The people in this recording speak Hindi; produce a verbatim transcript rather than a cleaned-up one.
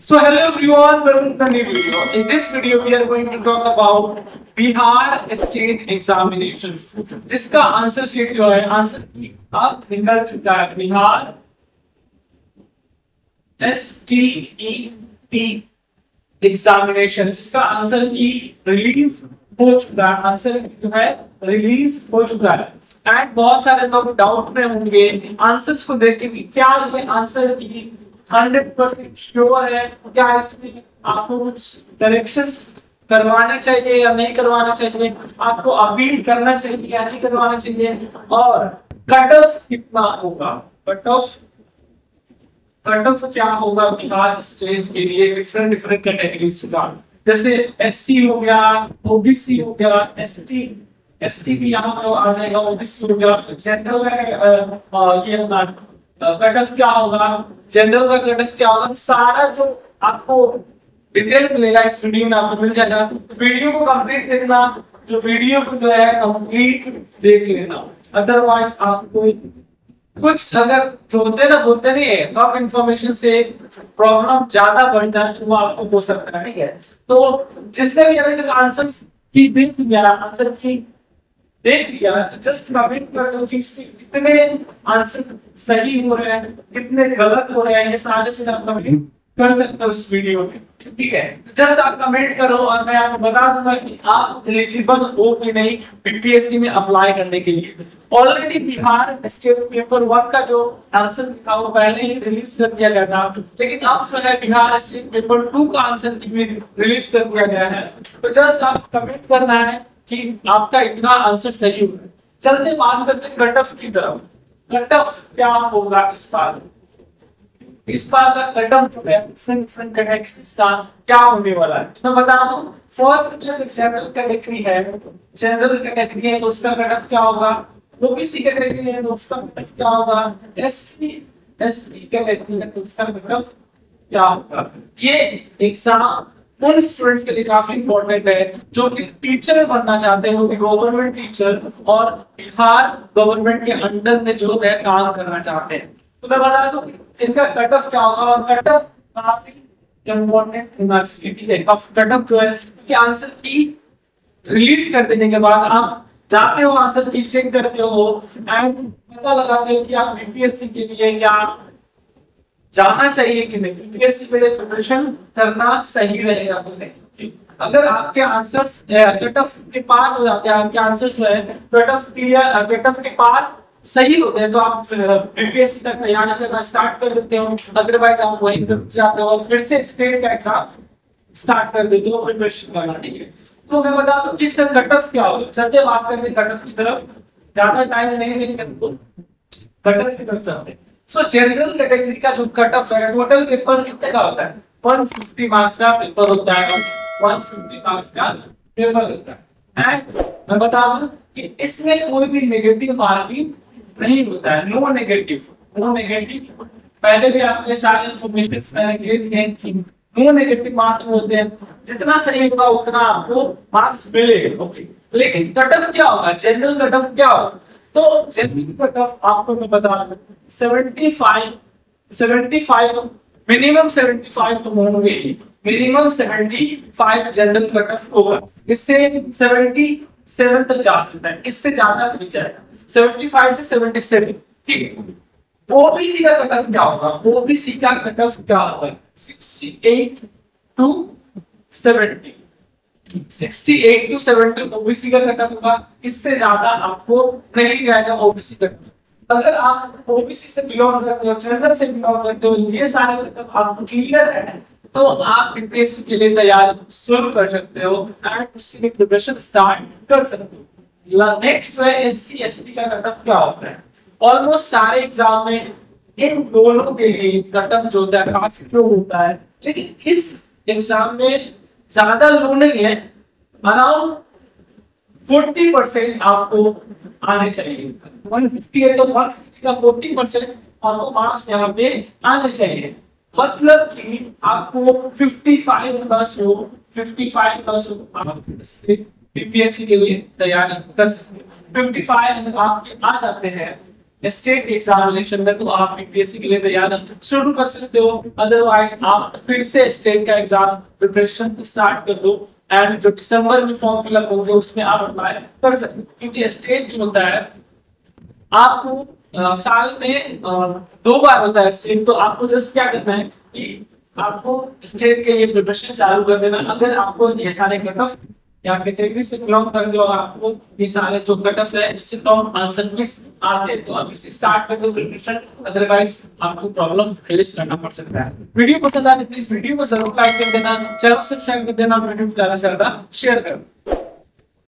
So hello everyone, welcome to the new video. In this video we are going to talk about Bihar state examinations, जिसका आंसर शीट जो है आंसर की अब निकल चुका है। Bihar S T E T examination, जिसका आंसर की रिलीज हो चुका है, आंसर जो है रिलीज हो चुका है। एंड बहुत सारे लोग डाउट में होंगे आंसर्स को देख के कि क्या ये आंसर की हंड्रेड परसेंट श्योर है, क्या इसमें आपको कुछ करेक्शंस करवाने चाहिए या नहीं करवाना चाहिए, आपको अपील करना चाहिए या नहीं करवाना चाहिए, और कट ऑफ कितना होगा, कट ऑफ कट ऑफ क्या होगा बिहार स्टेट के लिए डिफरेंट डिफरेंट कैटेगरीज का, जैसे एससी हो गया, ओबीसी हो गया, एसटी एसटी भी यहाँ पे आ जाएगा, ओबीसी हो गया, जनरल का ये होगा कट ऑफ क्या होगा, जनरल का कट ऑफ क्या होगा, सारा जो आपको डिटेल मिलेगा इस वीडियो में आपको मिल जाएगा। तो वीडियो को कंप्लीट देखना, जो वीडियो को जो है कंप्लीट देख लेना, अदरवाइज आपको कुछ अगर जो होते ना बोलते नहीं है कम इंफॉर्मेशन से प्रॉब्लम ज्यादा बढ़ता है, तो वो आपको हो सकता है। ठीक है, तो जिसने भी अभी तक आंसर की देख लिया, आंसर की देख लिया, तो जस्ट कमेंट कर दो कि इसके कितने आंसर सही हो रहे हैं, कितने गलत हो रहे हैं, ये सारे चीज आप कमेंट कर सकते हो इस वीडियो में। ठीक है, जस्ट आप कमेंट करो और मैं आपको बता दूंगा कि आप एलिजिबल हो कि नहीं बीपीएससी में अप्लाई करने के लिए। Already Bihar state paper one का जो आंसर था वो पहले ही रिलीज कर दिया गया था, लेकिन अब जो है बिहार स्टेट पेपर टू का आंसर भी रिलीज कर दिया गया है। तो जस्ट आप कमेंट करना है कि आपका इतना आंसर सही हो। चलते बात करते हैं कट ऑफ की तरफ। कट ऑफ क्या होगा इस बार, इस बार का कट ऑफ जो है डिफरेंट डिफरेंट कैटेगरीज का क्या होने वाला है मैं बता दूं। फर्स्ट जनरल कैटेगरी है, जनरल कैटेगरी है तो उसका कट ऑफ क्या होगा, ओबीसी कैटेगरी है तो उसका कट ऑफ क्या होगा, एससी एसटी कैटेगरी है तो उसका कट ऑफ क्या होगा। ये एग्जाम उन स्टूडेंट्स के लिए काफी इंपॉर्टेंट है जो कि टीचर बनना चाहते हैं, वो भी गवर्नमेंट टीचर और बिहार गवर्नमेंट के अंडर में जो है काम करना चाहते हैं। तो मैं बता दूं इनका कट ऑफ क्या होगा, और कट ऑफ काफी इंपॉर्टेंट होना चाहिए। ठीक है, कट ऑफ जो है कि आंसर की रिलीज कर देने के बाद आप जाते हो, आंसर की चेक करते हो एंड पता लगाते हो कि आप बीपीएससी के लिए क्या जाना चाहिए कि नहीं, बीपीएससी के लिए प्रिपरेशन करना सही रहेगा कि नहीं। अगर आपके आंसर्स कट ऑफ के पार हो जाते हैं, आपके आंसर्स जो है cut off clear cut off के पार सही होते हैं, तो आप बीपीएससी तक तैयारी करना स्टार्ट कर देते हो, अदरवाइज आप वहीं रुक जाते हो और फिर से स्टेट का एग्जाम स्टार्ट कर देते हो प्रिपरेशन करना। ठीक है, तो मैं बता दूं कि सर कट ऑफ क्या होगा। चलते बात करते हैं कट ऑफ की तरफ, ज्यादा टाइम नहीं लेंगे, कट ऑफ की तरफ चलते हैं। सो जनरल कैटेगरी का जो कट ऑफ है, टोटल पेपर कितने का होता है, एक सौ पचास मार्क्स का पेपर होता है, एक सौ पचास मार्क्स का पेपर होता है। एंड मैं बता दूं कि इसमें कोई भी नेगेटिव मार्किंग नहीं होता है, नो नेगेटिव, नो नेगेटिव। पहले भी आपने सारे इंफॉर्मेशन मैंने दे दिए हैं कि नो नेगेटिव मार्किंग होते हैं, जितना सही होगा उतना आपको मार्क्स मिलेगा। ओके, लेकिन कट ऑफ क्या होगा, जनरल कट ऑफ क्या होगा, तो जनरल कट ऑफ आपको मैं बता रहा हूं पचहत्तर पचहत्तर मिनिमम पचहत्तर तो होंगे ही, मिनिमम पचहत्तर जनरल कट ऑफ होगा, इससे सतहत्तर तक जा सकता है, इससे ज्यादा नहीं जाएगा, पचहत्तर से सतहत्तर। ठीक है, ओबीसी का कट ऑफ क्या होगा, ओबीसी का कट ऑफ क्या होगा, अड़सठ टू सत्तर, अड़सठ टू सत्तर ओबीसी का कट ऑफ होगा, इससे ज्यादा आपको नहीं जाएगा ओबीसी तक। अगर आप ओबीसी से बिलोंग करते हो, जनरल से बिलोंग करते हो, ये सारे कट ऑफ आपको क्लियर है, तो आप बीपीएससी के लिए तैयारी शुरू कर सकते हो एंड उसके लिए प्रिपरेशन स्टार्ट कर सकते हो। नेक्स्ट है एससी एसटी का कट ऑफ क्या होता है। ऑलमोस्ट सारे एग्जाम में इन दोनों के लिए कट ऑफ जो होता है काफी लो होता है, लेकिन इस एग्जाम में ज्यादा लो नहीं है, अराउंड चालीस परसेंट आपको आने चाहिए। एक सौ पचास है तो एक सौ पचास का चालीस परसेंट आपको मार्क्स यहाँ पे आने चाहिए, मतलब कि आपको पचपन प्लस हो, पचपन प्लस हो आप बीपीएससी के लिए तैयारी कर सकते हैं। पचपन आपके आ जाते हैं स्टेट एग्जामिनेशन में तो आप यूपीएससी के लिए तैयार शुरू कर सकते हो, अदरवाइज आप फिर से स्टेट का एग्जाम प्रिपरेशन स्टार्ट कर दो एंड जो दिसंबर में फॉर्म फिलअप होंगे उसमें आप अप्लाई कर सकते हो। क्योंकि स्टेट जो होता है आपको आ, साल में आ, दो बार होता है स्टेट, तो आपको जस्ट क्या करना है कि आपको स्टेट के लिए प्रिपरेशन चालू कर देना। अगर आपको ये सारे कट ऑफ या कैटेगरी से बिलोंग करते हो, आपको ये सारे जो कट ऑफ है उससे कम आंसर की आते हैं तो अभी से स्टार्ट कर दो प्रिपरेशन, अदरवाइज आपको प्रॉब्लम फेस करना पड़ सकता है। वीडियो पसंद आए तो प्लीज वीडियो को जरूर लाइक कर देना, चैनल सब्सक्राइब कर देना, वीडियो को ज्यादा से ज्यादा शेयर करो।